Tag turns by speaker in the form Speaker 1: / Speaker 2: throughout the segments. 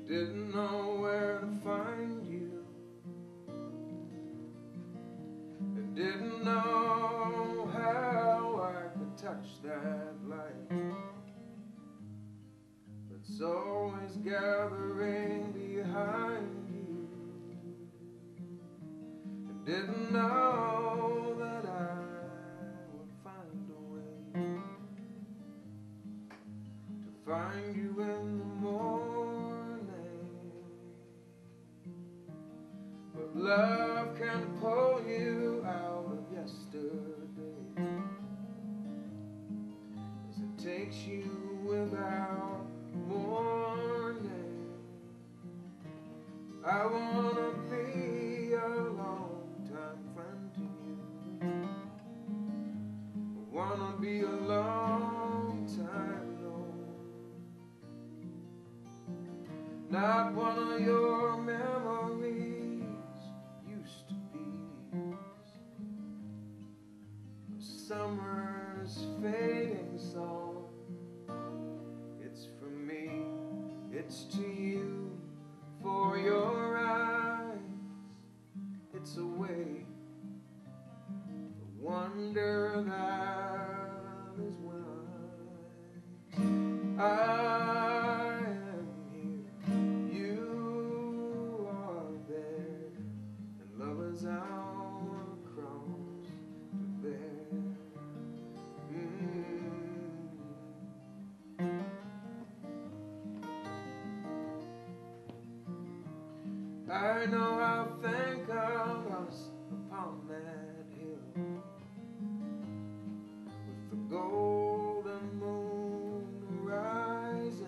Speaker 1: didn't know where to find you. I didn't know how I could touch that light that's always gathering behind you. I didn't know that I would find a way to find you in the morning. But love can pull you out of yesterday as it takes you without warning. I wanna be a long-time friend to you. I wanna be a long time known, not one of your memories used to be. A summer's fading song. It's from me, it's to you, for your eyes. It's a way to wonder that is wise. I am here, you are there, and love is our cross to bear. I know how to think of us upon that hill, with the golden moon rising,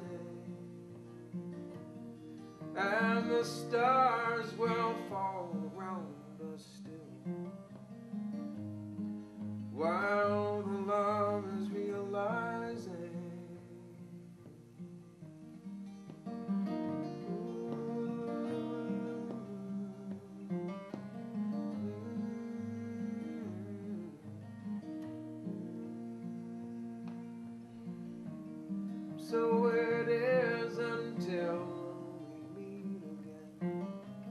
Speaker 1: and the stars will fall around us still, while the love is realizing. So it is until we meet again,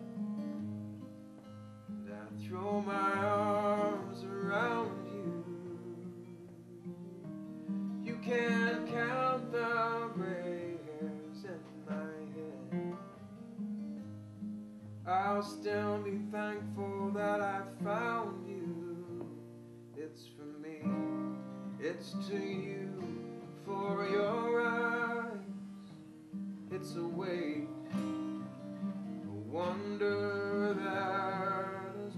Speaker 1: and I throw my arms around you. You can't count the gray hairs in my head. I'll still be thankful that I found you. It's for me, it's to you, for your eyes. It's a way, a wonder that is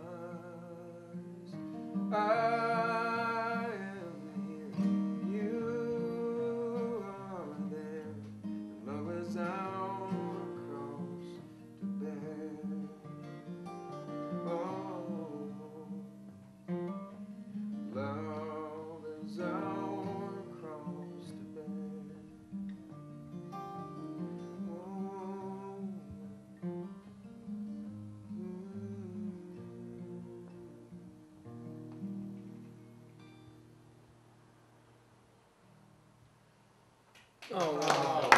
Speaker 1: wise. I am here, you are there, and love is our cross to bear. Oh, love is our cross to bear. Oh, wow.